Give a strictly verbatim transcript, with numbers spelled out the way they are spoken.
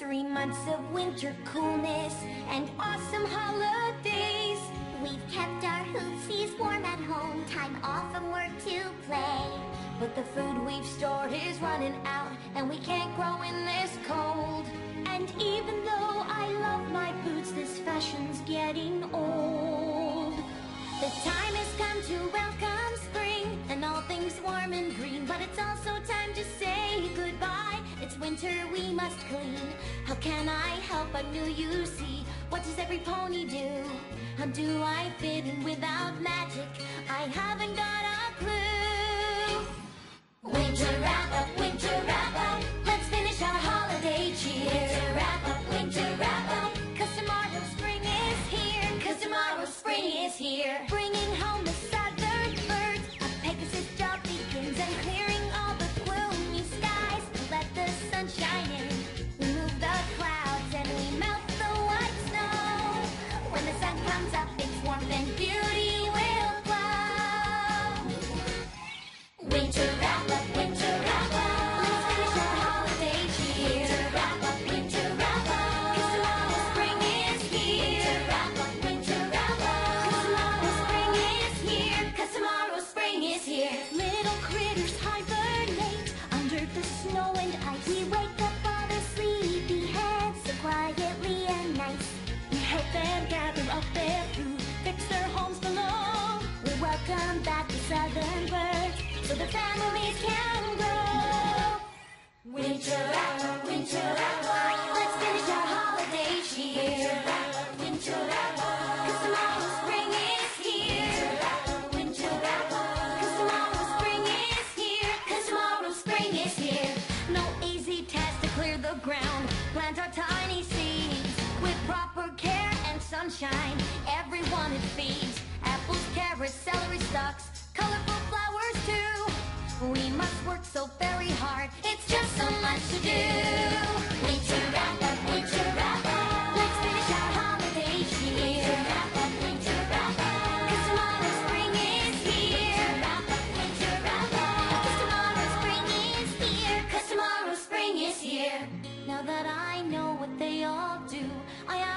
Three months of winter coolness and awesome holidays. We've kept our hootsies warm at home, time off from work to play. But the food we've stored is running out, and we can't grow in this cold. And even though I love my boots, this fashion's getting old. The time has come to welcome spring, and all things warm and green. But it's also time to say goodbye. It's winter, we must clean. How can I help but knew you see? What does every pony do? How do I fit in without magic? I haven't got a clue. Winter wrap up, winter wrap up, let's finish our holiday cheer. Winter wrap up, winter wrap up, cause tomorrow spring is here. Cause tomorrow spring is here. Bringing home the southern birds, a Pegasus job begins, and clearing all the gloomy skies. Let the sun shine in, we move the clouds and we melt the white snow. When the sun comes up, it's warmth and beauty will glow. Winter wrap up, winter wrap up, let's finish our holiday cheer. Winter wrap up, winter wrap up, cause tomorrow spring is here. Winter wrap up, winter wrap up, cause tomorrow spring is here. Cause tomorrow spring is here. Little critters hibernate under the snow and ice. We wake up all the sleepy heads so quietly and nice. We help them gather up their food, fix their homes below. We welcome back the southern birds so the families can grow. Winter wrap up, winter wrap up, let's finish our holiday cheer. Winter wrap up, winter wrap up, cause tomorrow spring is here. Winter wrap up, winter wrap up, cause tomorrow spring is here. Cause tomorrow spring is here. No easy task to clear the ground, plant our tiny seeds with proper care and sunshine. Everyone it feeds, apples, carrots, celery stalks, colorful flowers too. We must work so very hard, it's just so much to do. Winter wrap up, winter wrap up, let's finish our holiday cheer. Winter wrap up, winter wrap up, cause tomorrow spring is here. Winter wrap up, winter wrap up, cause tomorrow spring is here. Cause tomorrow spring is here. Now that I know what they all do, I